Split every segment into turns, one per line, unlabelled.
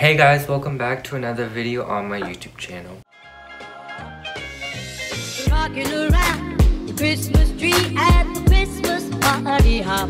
Hey guys, welcome back to another video on my YouTube channel.
Rocking around the Christmas tree at the Christmas party hop.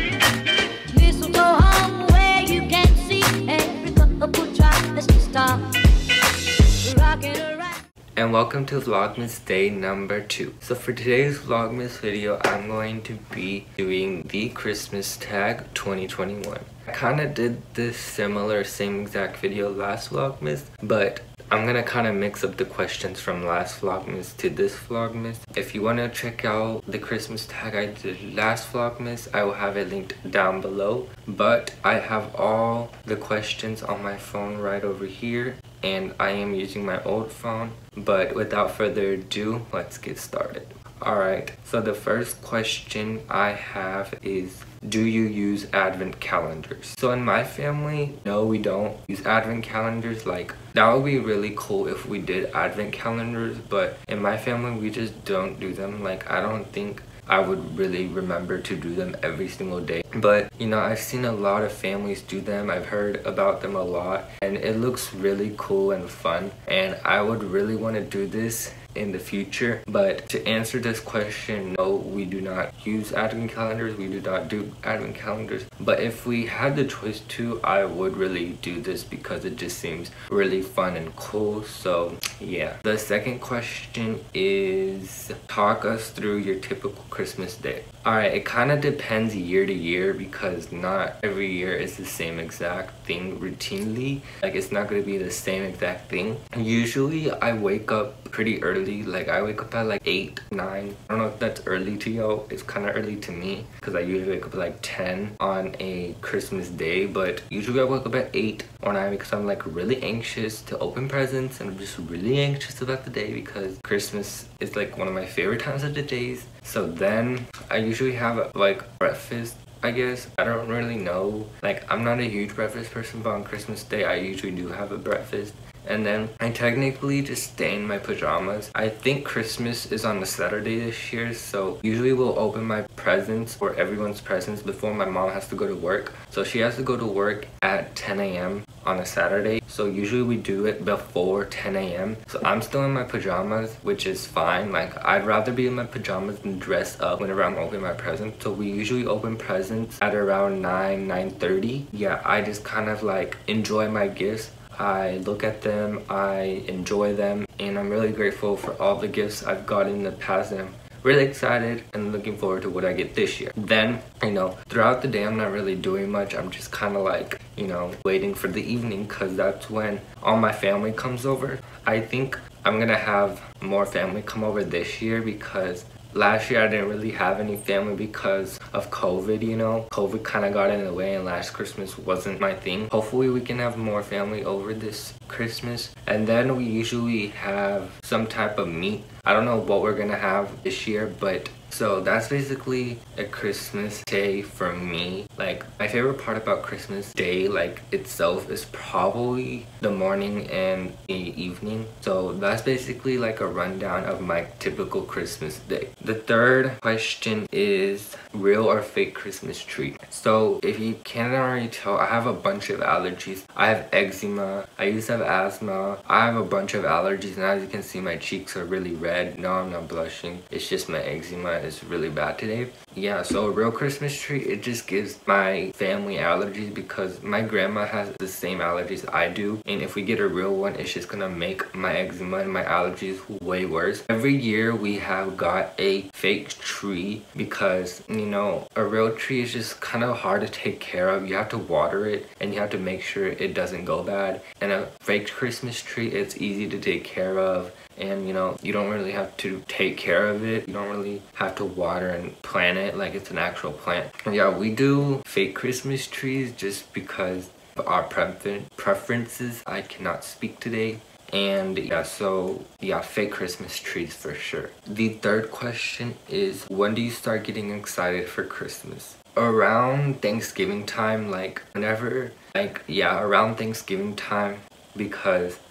Mistletoe hung where you can see every couple tries to stop. Rocking around.
And welcome to Vlogmas day number 2. So for today's Vlogmas video, I'm going to be doing the Christmas tag 2021. I kind of did this same exact video last Vlogmas, but I'm gonna kind of mix up the questions from last Vlogmas to this Vlogmas. If you want to check out the Christmas tag I did last Vlogmas, I will have it linked down below. But I have all the questions on my phone right over here, and I am using my old phone. But without further ado, let's get started. Alright, so the first question I have is, do you use advent calendars? So in my family, no, we don't use advent calendars. Like, that would be really cool if we did advent calendars, but in my family, we just don't do them. Like, I don't think I would really remember to do them every single day. But, you know, I've seen a lot of families do them. I've heard about them a lot, and it looks really cool and fun. And I would really want to do this in the future. But to answer this question, no, we do not use advent calendars. We do not do advent calendars. But if we had the choice to, I would really do this because it just seems really fun and cool. So yeah. The second question is, talk us through your typical Christmas day. Alright, it kind of depends year to year because not every year is the same exact thing routinely. Like, it's not going to be the same exact thing. Usually I wake up pretty early. Like, I wake up at like 8, 9. I don't know if that's early to y'all. It's kind of early to me because I usually wake up at like 10 on a Christmas day. But usually I wake up at 8 or 9 because I'm like really anxious to open presents, and I'm just really anxious about the day because Christmas is like one of my favorite times of the days. So then I usually have like breakfast, I guess. I don't really know. Like, I'm not a huge breakfast person, but on Christmas Day I usually do have a breakfast. And then I technically just stay in my pajamas. I think Christmas is on a Saturday this year, so usually we'll open my presents or everyone's presents before my mom has to go to work. So she has to go to work at 10 a.m. on a Saturday. So usually we do it before 10 a.m. So I'm still in my pajamas, which is fine. Like, I'd rather be in my pajamas than dress up whenever I'm opening my presents. So we usually open presents at around 9:30. Yeah, I just kind of like enjoy my gifts. I look at them, I enjoy them, and I'm really grateful for all the gifts I've gotten in the past, and I'm really excited and looking forward to what I get this year. Then, you know, throughout the day I'm not really doing much. I'm just kind of like, you know, waiting for the evening because that's when all my family comes over. I think I'm gonna have more family come over this year because last year I didn't really have any family because of COVID, you know. COVID kind of got in the way and last Christmas wasn't my thing. Hopefully we can have more family over this Christmas. And then we usually have some type of meat. I don't know what we're gonna have this year, but so that's basically a Christmas day for me. Like, my favorite part about Christmas Day, like, itself is probably the morning and the evening. So that's basically like a rundown of my typical Christmas day. The third question is, real or fake Christmas tree? So if you can't already tell, I have a bunch of allergies. I have eczema, I used to have asthma, I have a bunch of allergies, and as you can see my cheeks are really red. No, I'm not blushing, it's just my eczema is really bad today. Yeah, so a real Christmas tree, it just gives my family allergies because my grandma has the same allergies I do, and if we get a real one, it's just gonna make my eczema and my allergies way worse. Every year we have got a fake tree because, you know, a real tree is just kind of hard to take care of. You have to water it and you have to make sure it doesn't go bad. And a fake Christmas tree, it's easy to take care of. And, you know, you don't really have to take care of it. You don't really have to water and plant it like it's an actual plant. And yeah, we do fake Christmas trees just because of our preferences. I cannot speak today. And yeah, so yeah, fake Christmas trees for sure. The third question is, when do you start getting excited for Christmas? Around Thanksgiving time, like whenever, like yeah, around Thanksgiving time, because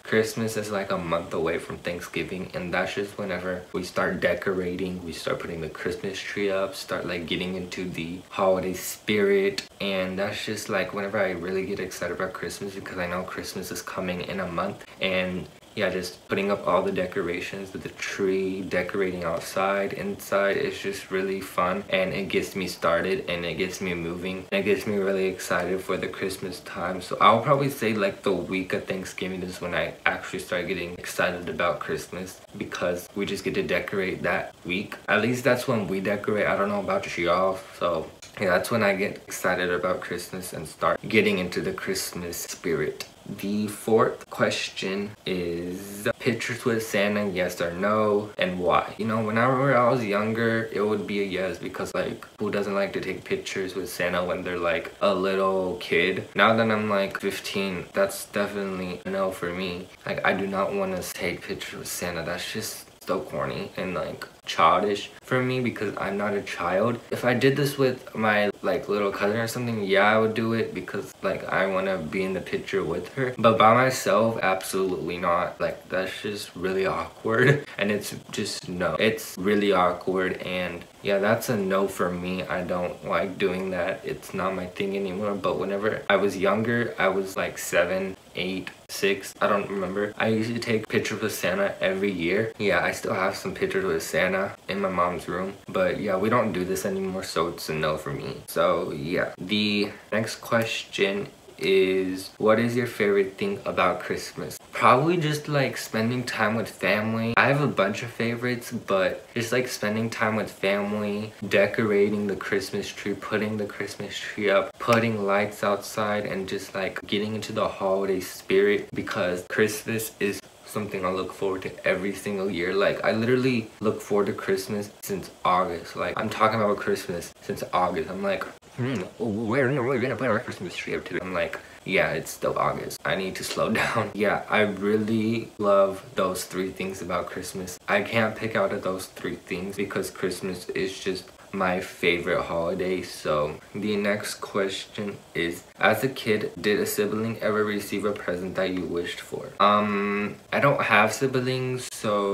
Christmas is like a month away from Thanksgiving, and that's just whenever we start decorating, we start putting the Christmas tree up, start like getting into the holiday spirit. And that's just like whenever I really get excited about Christmas, because I know Christmas is coming in a month. And yeah, just putting up all the decorations with the tree, decorating outside, inside, it's just really fun, and it gets me started and it gets me moving. It gets me really excited for the Christmas time. So I'll probably say like the week of Thanksgiving is when I actually start getting excited about Christmas, because we just get to decorate that week. At least that's when we decorate. I don't know about y'all. So yeah, that's when I get excited about Christmas and start getting into the Christmas spirit. The fourth question is pictures with Santa, yes or no, and why? You know, whenever I was younger, it would be a yes, because like, who doesn't like to take pictures with Santa when they're like a little kid? Now that I'm like 15, that's definitely a no for me. Like, I do not want to take pictures with Santa. That's just so corny and like childish for me, because I'm not a child. If I did this with my like little cousin or something, yeah, I would do it, because like I want to be in the picture with her. But by myself, absolutely not. Like, that's just really awkward, and it's just no, it's really awkward. And yeah, that's a no for me. I don't like doing that. It's not my thing anymore. But whenever I was younger, I was like 7, 8, 6, I don't remember, I used to take pictures with Santa every year. Yeah, I still have some pictures with Santa in my mom's room, but yeah, we don't do this anymore, so it's a no for me. So yeah, the next question is, what is your favorite thing about Christmas? Probably just like spending time with family. I have a bunch of favorites, but just like spending time with family, decorating the Christmas tree, putting the Christmas tree up, putting lights outside, and just like getting into the holiday spirit, because Christmas is something I look forward to every single year. Like, I literally look forward to Christmas since August. Like, I'm talking about Christmas since August. I'm like, where are we gonna put our Christmas tree up today? I'm like, yeah, it's still August. I need to slow down. Yeah, I really love those 3 things about Christmas. I can't pick out of those 3 things, because Christmas is just my favorite holiday. So the next question is, as a kid, did a sibling ever receive a present that you wished for? I don't have siblings,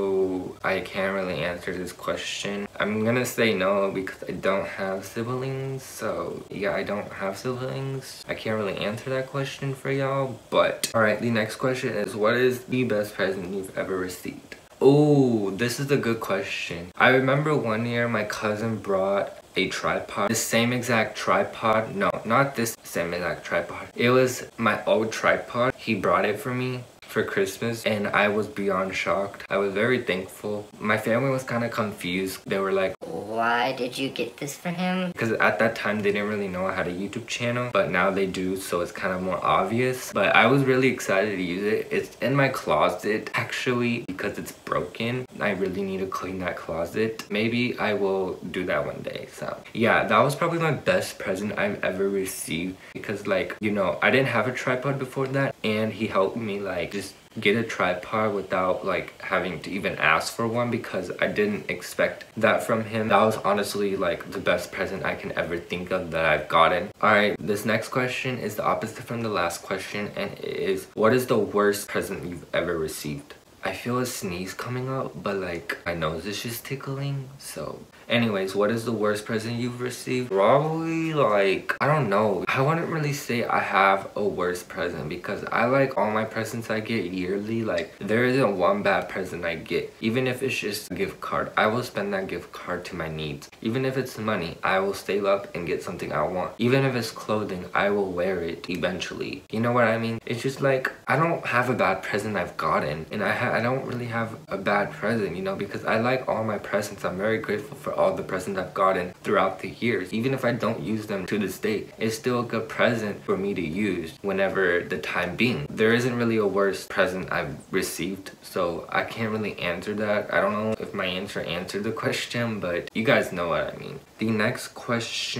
so I can't really answer this question. I'm gonna say no, because I don't have siblings. So yeah, I don't have siblings. I can't really answer that question for y'all. But alright, the next question is, what is the best present you've ever received? Oh, this is a good question. I remember one year my cousin brought a tripod. The same exact tripod. No, not this same exact tripod. It was my old tripod. He brought it for me for Christmas, and I was beyond shocked. I was very thankful. My family was kind of confused. They were like,
why did you get this for him?
Because at that time they didn't really know I had a YouTube channel, but now they do, so it's kind of more obvious. But I was really excited to use it. It's in my closet actually, because it's broken. I really need to clean that closet. Maybe I will do that one day. So yeah, that was probably my best present I've ever received, because like, you know, I didn't have a tripod before that, and he helped me like just get a tripod without like having to even ask for one, because I didn't expect that from him. That was honestly like the best present I can ever think of that I've gotten. Alright, this next question is the opposite from the last question, and it is, what is the worst present you've ever received? I feel a sneeze coming out, but like my nose is just tickling. So anyways, what is the worst present you've received? Probably like, I don't know. I wouldn't really say I have a worst present, because I like all my presents I get yearly. Like, there isn't one bad present I get. Even if it's just a gift card, I will spend that gift card to my needs. Even if it's money, I will save up and get something I want. Even if it's clothing, I will wear it eventually. You know what I mean? It's just like, I don't have a bad present I've gotten, and I don't really have a bad present, you know, because I like all my presents. I'm very grateful for all the presents I've gotten throughout the years. Even if I don't use them to this day, it's still a good present for me to use whenever the time being. There isn't really a worst present I've received, so I can't really answer that. I don't know if my answer answered the question, but you guys know what I mean. The next question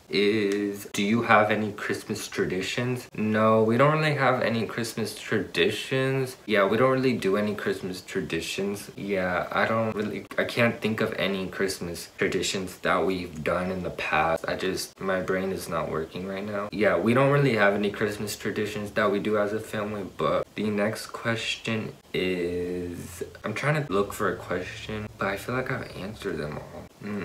is, do you have any Christmas traditions? No, we don't really have any Christmas traditions. Yeah, we don't really do any Christmas traditions. Yeah, I can't think of any Christmas traditions that we've done in the past. My brain is not working right now. Yeah, we don't really have any Christmas traditions that we do as a family, but the next question is, I'm trying to look for a question, but I feel like I've answered them all.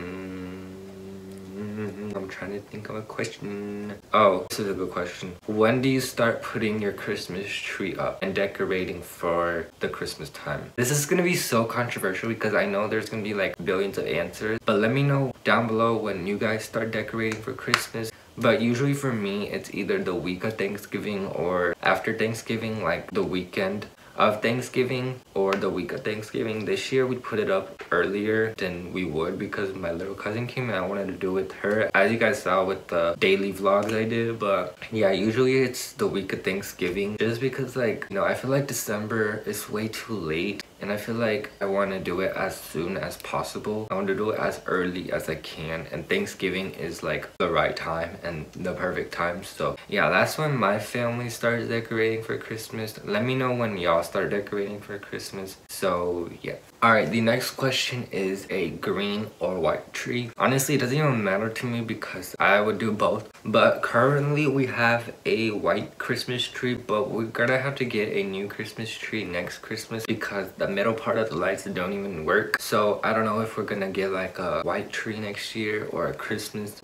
I'm trying to think of a question. Oh, this is a good question. When do you start putting your Christmas tree up and decorating for the Christmas time? This is gonna be so controversial because I know there's gonna be like billions of answers, but let me know down below when you guys start decorating for Christmas. But usually for me, it's either the week of Thanksgiving or after Thanksgiving, like the weekend of Thanksgiving or the week of Thanksgiving. This year we put it up earlier than we would because my little cousin came and I wanted to do it with her, as you guys saw with the daily vlogs I did. But yeah, usually it's the week of Thanksgiving, just because like, you know, I feel like December is way too late and I feel like I want to do it as soon as possible. I want to do it as early as I can, and Thanksgiving is like the right time and the perfect time. So yeah, that's when my family starts decorating for Christmas. Let me know when y'all start decorating for Christmas. So yeah. Alright, the next question is a green or white tree. Honestly, it doesn't even matter to me because I would do both. But currently we have a white Christmas tree, but we're gonna have to get a new Christmas tree next Christmas because the middle part of the lights don't even work. So I don't know if we're gonna get like a white tree next year or a Christmas,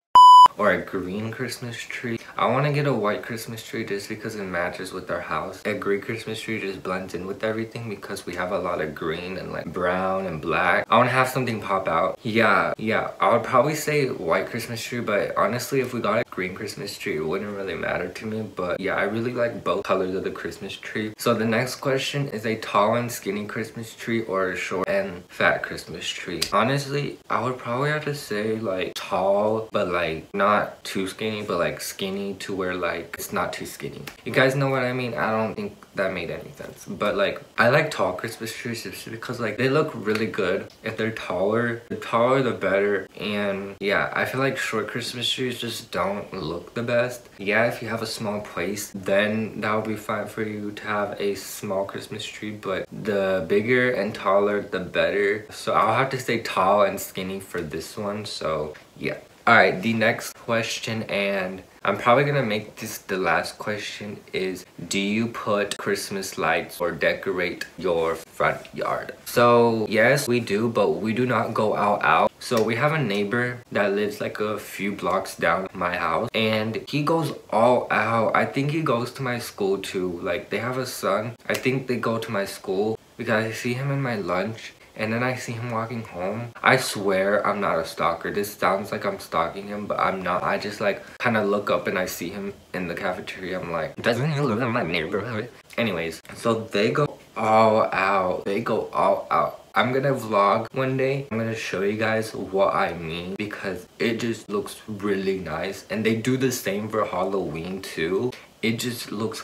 or a green Christmas tree. I want to get a white Christmas tree just because it matches with our house. A green Christmas tree just blends in with everything because we have a lot of green and like brown and black. I want to have something pop out. Yeah, I would probably say white Christmas tree, but honestly if we got a green Christmas tree it wouldn't really matter to me. But yeah, I really like both colors of the Christmas tree. So the next question is a tall and skinny Christmas tree or a short and fat Christmas tree. Honestly, I would probably have to say like tall, but like not too skinny, but like skinny to where like it's not too skinny. You guys know what I mean? I don't think that made any sense, but like I like tall Christmas trees just because like they look really good. If they're taller, the taller the better. And yeah, I feel like short Christmas trees just don't look the best. Yeah, if you have a small place, then that would be fine for you to have a small Christmas tree, but the bigger and taller the better. So I'll have to say tall and skinny for this one. So yeah. Alright, the next question, and I'm probably gonna make this the last question, is do you put Christmas lights or decorate your front yard? So yes, we do, but we do not go out. So we have a neighbor that lives like a few blocks down my house, and he goes all out. I think he goes to my school too. Like they have a son. I think they go to my school because I see him in my lunch. And then I see him walking home. I swear I'm not a stalker. This sounds like I'm stalking him, but I'm not. I just like kind of look up and I see him in the cafeteria. I'm like, doesn't he live in my neighborhood? Anyways, so they go all out. They go all out. I'm gonna vlog one day. I'm gonna show you guys what I mean because it just looks really nice. And they do the same for Halloween too. It just looks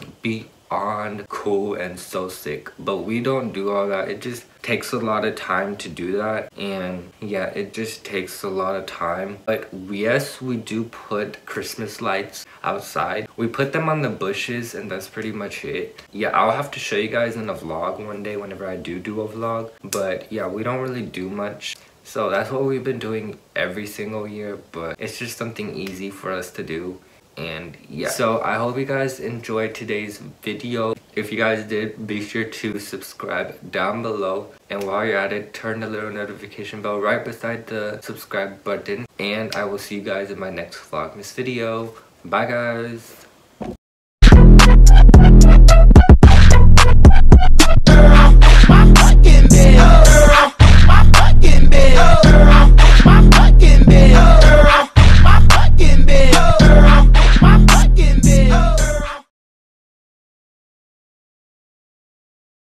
beyond cool and so sick. But we don't do all that. It just takes a lot of time to do that, and yeah, it just takes a lot of time. But yes, we do put Christmas lights outside. We put them on the bushes, and that's pretty much it. Yeah, I'll have to show you guys in a vlog one day whenever I do a vlog. But yeah, we don't really do much. So that's what we've been doing every single year, but it's just something easy for us to do. And yeah, so I hope you guys enjoyed today's video. If you guys did, be sure to subscribe down below, and while you're at it, turn the little notification bell right beside the subscribe button, and I will see you guys in my next Vlogmas video. Bye guys.